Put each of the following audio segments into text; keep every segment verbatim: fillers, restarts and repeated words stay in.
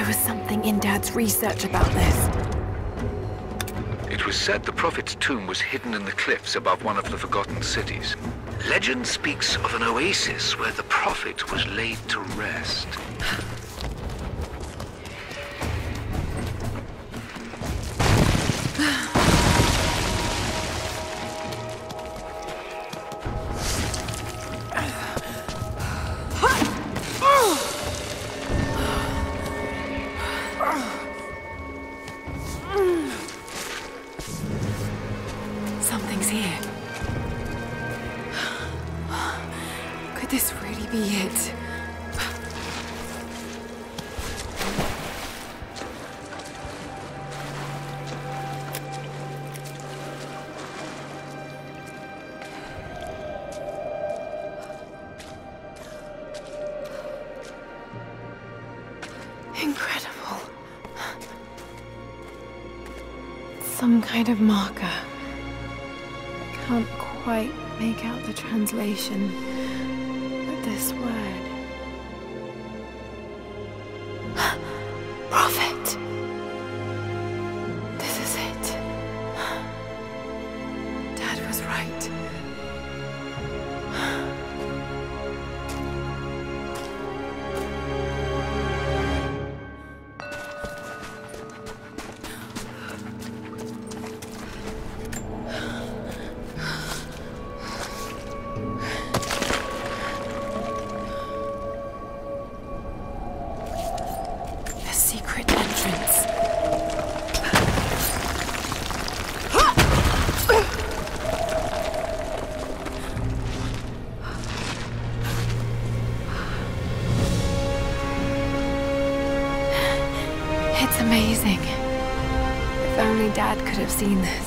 There was something in Dad's research about this. It was said the Prophet's tomb was hidden in the cliffs above one of the Forgotten Cities. Legend speaks of an oasis where the Prophet was laid to rest. Something's here. Could this really be it? Incredible. Some kind of marker. I can't quite make out the translation, but this word... Prophet! This is it. Dad was right. Secret entrance. It's amazing. If only Dad could have seen this.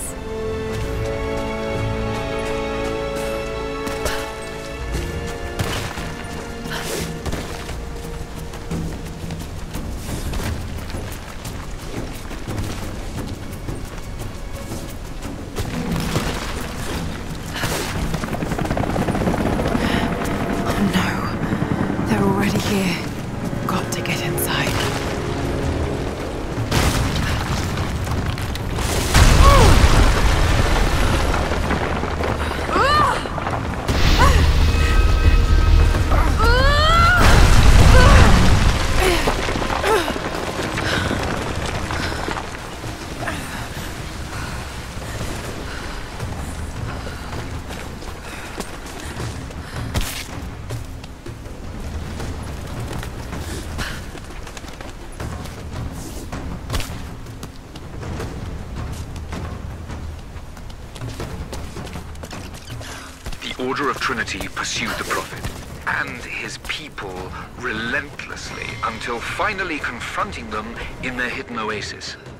Here. Got to get inside. The Order of Trinity pursued the Prophet and his people relentlessly until finally confronting them in their hidden oasis.